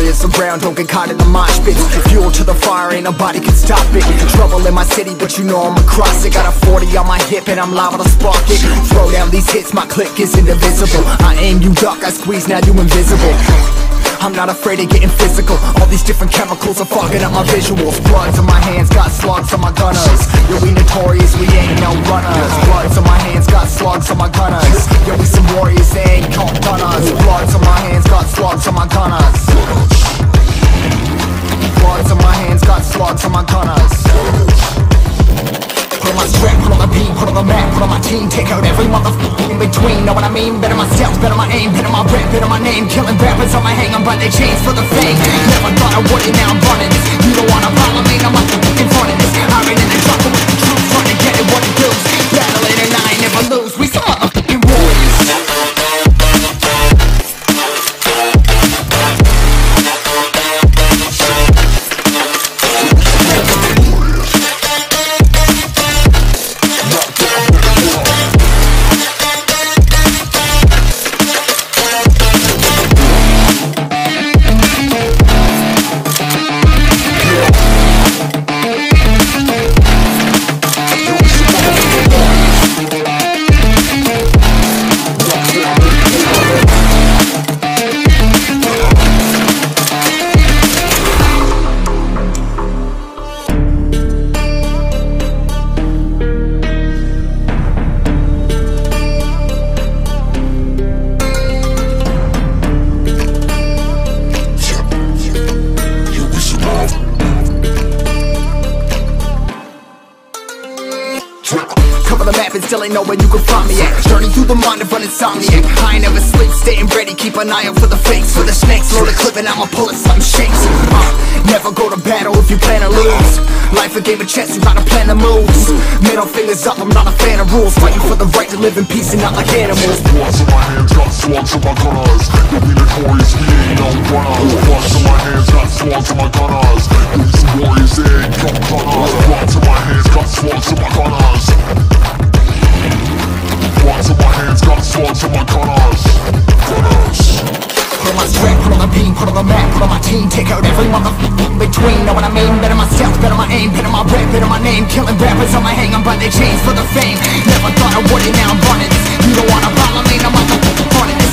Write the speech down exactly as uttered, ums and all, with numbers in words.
warriors around, don't get caught in the mosh pits. Fuel to the fire, ain't nobody can stop it. Trouble in my city, but you know I'm across it. Got a forty on my hip and I'm liable to spark it. Throw down these hits, my click is indivisible. I aim, you duck, I squeeze, now you invisible. I'm not afraid of getting physical. All these different chemicals are fogging up my visuals. Bloods on my hands, got slugs on my gunners. Yo, we notorious, we ain't no runners. Bloods on my hands, got slugs on my gunners. Yo, we some warriors, they ain't called gunners. Bloods on my hands, got slugs on my gunners. Bloods on my hands, got slugs on my gunners. Put on my strap, put on the beam, put on the map, put on my team. Take out every motherfucker in between. Know what I mean? Better myself, better my aim, better my rap, better my name. Killing rappers on my hang, I'm by their chains for the fame. Never thought I would it, now I'm running this. You don't wanna follow me, I'm up in front of this. I ran in the jungle with the truth, trying to get it what it does. Battling and I ain't never lose, we some motherfucking warriors. Cover the map and still ain't know where you can find me at. Journey through the mind of an insomniac. I ain't never sleep, staying ready, keep an eye out for the fakes. For the snakes, load a clip and I'ma pull it, something shakes. uh, Never go to battle if you plan to lose. Life a game of chess, you gotta plan the moves. Middle fingers up, I'm not a fan of rules. Fighting for the right to live in peace and not like animals. Bloods in my hands, got slugs on my gunners. Yo, we notorious, we ain't no runners. Bloods in my hands, got slugs on my gunners. Yo, we some warriors, they ain't no gunners. Bloods in my hands, got slugs on my gunners. Bloods in my hands, got slugs on my gunners. Gunners. Put on my strap, put on the beam, put on the map, put on my team. Take out every motherfucker in between. Know what I mean? Better myself, better my aim, better my rap, better my name. Killing rappers on my hang, I'm by their chains for the fame. Never thought I would it, now I'm running this. You don't wanna follow me, I'm up in front of this.